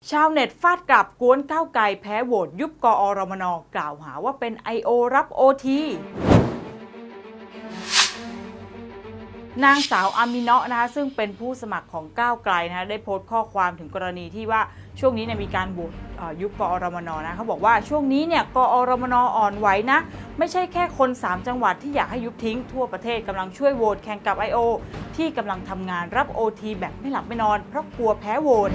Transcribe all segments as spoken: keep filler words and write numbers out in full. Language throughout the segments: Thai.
ชาวเน็ตฟาดกลับกวนก้าวไกลแพ้โหวตยุบกอรมน.กล่าวหาว่าเป็น ไอ โอ รับโอทีนางสาวอามิเนาะนะคะซึ่งเป็นผู้สมัครของก้าวไกลนะคะได้โพสต์ข้อความถึงกรณีที่ว่าช่วงนี้เนี่ยมีการโหวตยุบกอรมน.นะเขาบอกว่าช่วงนี้เนี่ยกอรมน.อ่อนไหวนะไม่ใช่แค่คนสามจังหวัดที่อยากให้ยุบทิ้งทั่วประเทศกำลังช่วยโหวตแข่งกับ ไอ โอ ที่กำลังทำงานรับ โอ ที แบบไม่หลับไม่นอนเพราะกลัวแพ้โหวต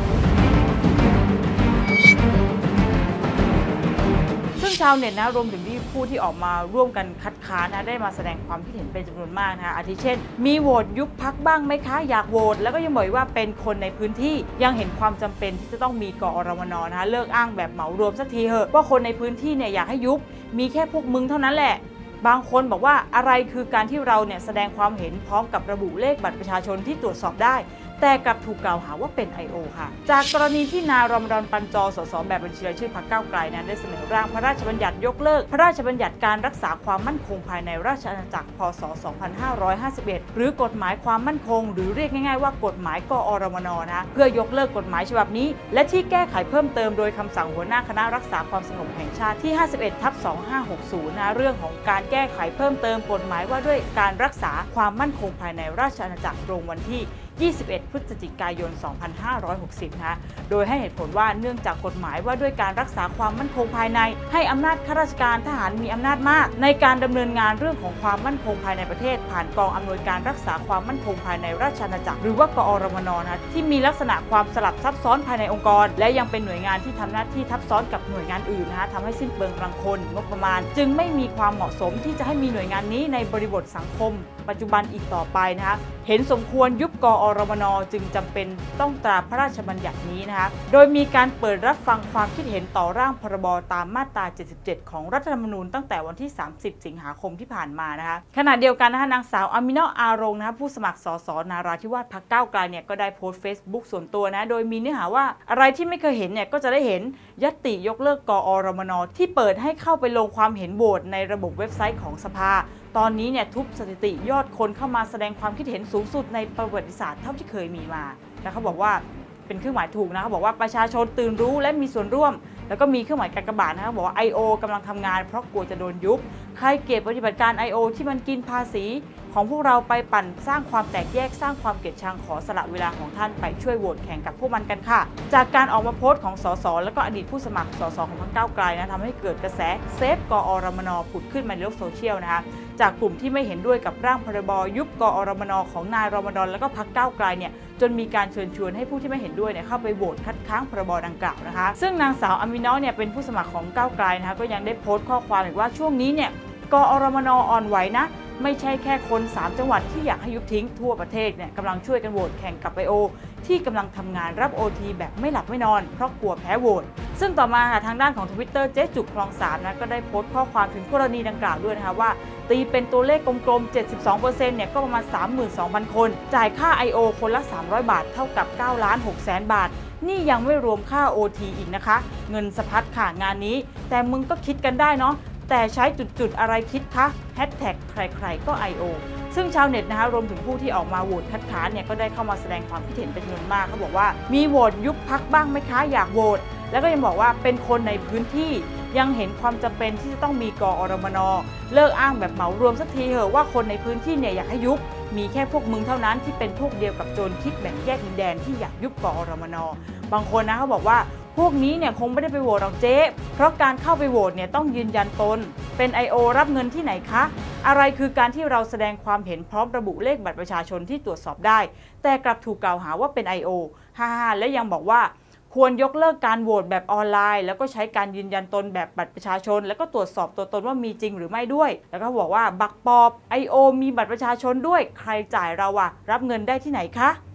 ซึ่งชาวเน็ตนะรวมถึงที่ผู้ที่ออกมาร่วมกันคัดค้านนะได้มาแสดงความคิดเห็นเป็นจำนวนมากนะคะอาทิเช่นมีโหวตยุบพักบ้างไหมคะอยากโหวตแล้วก็ยังบอกว่าเป็นคนในพื้นที่ยังเห็นความจำเป็นที่จะต้องมีกอรมน.นะคะเลิกอ้างแบบเหมารวมสักทีเหอะว่าคนในพื้นที่เนี่ยอยากให้ยุบมีแค่พวกมึงเท่านั้นแหละบางคนบอกว่าอะไรคือการที่เราเนี่ยแสดงความเห็นพร้อมกับระบุเลขบัตรประชาชนที่ตรวจสอบได้แต่กลับถูกกล่าวหาว่าเป็น ไอ โอ ค่ะจากกรณีที่นายรอมฎอนปัญจ สสแบบบัญชีรายชื่อพรรคก้าวไกลนั้นได้เสนอร่างพระราชบัญญัติยกเลิกพระราชบัญญัติการรักษาความมั่นคงภายในราชอาณาจักรพ.ศ. สองพันห้าร้อยห้าสิบเอ็ดหรือกฎหมายความมั่นคงหรือเรียกง่ายๆว่ากฎหมายกอรมน.นะเพื่อยกเลิกกฎหมายฉบับนี้และที่แก้ไขเพิ่มเติมโดยคำสั่งหัวหน้าคณะรักษาความสงบแห่งชาติที่ห้าสิบเอ็ดทับสองพันห้าร้อยหกสิบนะเรื่องของการแก้ไขเพิ่มเติมกฎหมายว่าด้วยการรักษาความมั่นคงภายในราชอาณาจักรลงวันที่ยี่สิบเอ็ดพฤศจิกายนสองพันห้าร้อยหกสิบนะโดยให้เหตุผลว่าเนื่องจากกฎหมายว่าด้วยการรักษาความมั่นคงภายในให้อำนาจข้าราชการทหารมีอำนาจมากในการดำเนินงานเรื่องของความมั่นคงภายในประเทศผ่านกองอำนวยการรักษาความมั่นคงภายในราชอาณาจักรหรือว่ากอรมน.นะที่มีลักษณะความสลับซับซ้อนภายในองค์กรและยังเป็นหน่วยงานที่ทำหน้าที่ทับซ้อนกับหน่วยงานอื่นนะทำให้สิ้นเปลืองกำลังคนงบประมาณจึงไม่มีความเหมาะสมที่จะให้มีหน่วยงานนี้ในบริบทสังคมปัจจุบันอีกต่อไปนะคะเห็นสมควรยุบกอรมน.จึงจำเป็นต้องตราพระราชบัญญัตินี้นะคะโดยมีการเปิดรับฟังความคิดเห็นต่อร่างพรบตามมาตราเจ็ดสิบเจ็ดของรัฐธรรมนูญตั้งแต่วันที่สามสิบสิงหาคมที่ผ่านมานะคะขณะเดียวกันนะคะนางสาวอามิเนาะอารงนะคะผู้สมัครสสนาราธิวาสพรรคก้าวไกลเนี่ยก็ได้โพสต์ Facebook ส่วนตัวนะโดยมีเนื้อหาว่าอะไรที่ไม่เคยเห็นเนี่ยก็จะได้เห็นญัตติยกเลิกกอรมน.ที่เปิดให้เข้าไปลงความเห็นโหวตในระบบเว็บไซต์ของสภาตอนนี้เนี่ยทุบสถิติยอดคนเข้ามาแสดงความคิดเห็นสูงสุดในประวัติศาสตร์เท่าที่เคยมีมาแล้วเขาบอกว่าเป็นเครื่องหมายถูกนะเขาบอกว่าประชาชนตื่นรู้และมีส่วนร่วมแล้วก็มีเครื่องหมายกากบาทนะครับบอกว่า ไอ โอ กำลังทำงานเพราะกลัวจะโดนยุบใครเกลียดปฏิบัติการ ไอ โอ ที่มันกินภาษีของพวกเราไปปั่นสร้างความแตกแยกสร้างความเกลียดชังขอสละเวลาของท่านไปช่วยโหวตแข่งกับพวกมันกันค่ะจากการออกมาโพสต์ของสสและก็อดีตผู้สมัครสสของพรรคก้าวไกลนะทำให้เกิดกระแสเซฟกอรมน.ผุดขึ้นมาในโลกโซเชียลนะคะจากกลุ่มที่ไม่เห็นด้วยกับร่างพรบยุบกอรมน.ของนายรอมฎอนและก็พรรคก้าวไกลเนี่ยจนมีการเชิญชวนให้ผู้ที่ไม่เห็นด้วยเนี่ยเข้าไปโหวตคัดค้านพรบดังกล่าวนะคะซึ่งนางสาวอามิเนาะเนี่ยเป็นผู้สมัครของก้าวไกลนะคะก็ยังได้โพสต์ข้อความอีกว่าช่วงนี้เนี่ยกอรมน.อ่อนไหวนะไม่ใช่แค่คนสามจังหวัดที่อยากให้ยุบทิ้งทั่วประเทศเนี่ยกำลังช่วยกันโหวตแข่งกับ ไอ โอ ที่กำลังทำงานรับ โอ ที แบบไม่หลับไม่นอนเพราะกลัวแพ้โหวตซึ่งต่อมาทางด้านของ ทวิตเตอร์ เจ๊จุกคลองสามนะก็ได้โพสต์ข้อความถึงกรณีดังกล่าวด้วยนะคะว่าตีเป็นตัวเลขกลมๆ เจ็ดสิบสองเปอร์เซ็นต์ เนี่ยก็ประมาณ สามหมื่นสองพัน คนจ่ายค่า ไอ โอ คนละสามร้อยบาทเท่ากับเก้าล้านหกแสนบาทนี่ยังไม่รวมค่า โอ ที อีกนะคะเงินสะพัดค่ะงานนี้แต่มึงก็คิดกันได้เนาะแต่ใช้จุดๆอะไรคิดคะแฮชแท็กใครๆก็ ไอ โอ ซึ่งชาวเน็ตนะคะรวมถึงผู้ที่ออกมาโหวตคัดค้านเนี่ยก็ได้เข้ามาแสดงความคิดเห็นเป็นจำนวนมากเขาบอกว่ามีโหวตยุบพรรคบ้างไหมคะอยากโหวตแล้วก็ยังบอกว่าเป็นคนในพื้นที่ยังเห็นความจำเป็นที่จะต้องมีกอรมน.เลิกอ้างแบบเหมารวมสักทีเหอะว่าคนในพื้นที่เนี่ยอยากให้ยุบมีแค่พวกมึงเท่านั้นที่เป็นพวกเดียวกับโจรคิดแบ่งแยกดินแดนที่อยากยุบกอรมน.บางคนนะเขาบอกว่าพวกนี้เนี่ยคงไม่ได้ไปโหวตหรอกเจ๊เพราะการเข้าไปโหวตเนี่ยต้องยืนยันตนเป็น ไอ โอ รับเงินที่ไหนคะอะไรคือการที่เราแสดงความเห็นพร้อมระบุเลขบัตรประชาชนที่ตรวจสอบได้แต่กลับถูกกล่าวหาว่าเป็น ไอ โอ ฮ่าๆและยังบอกว่าควรยกเลิกการโหวตแบบออนไลน์แล้วก็ใช้การยืนยันตนแบบบัตรประชาชนแล้วก็ตรวจสอบตัวตนว่ามีจริงหรือไม่ด้วยแล้วก็บอกว่าบักปอบ ไอ โอ มีบัตรประชาชนด้วยใครจ่ายเราอะรับเงินได้ที่ไหนคะ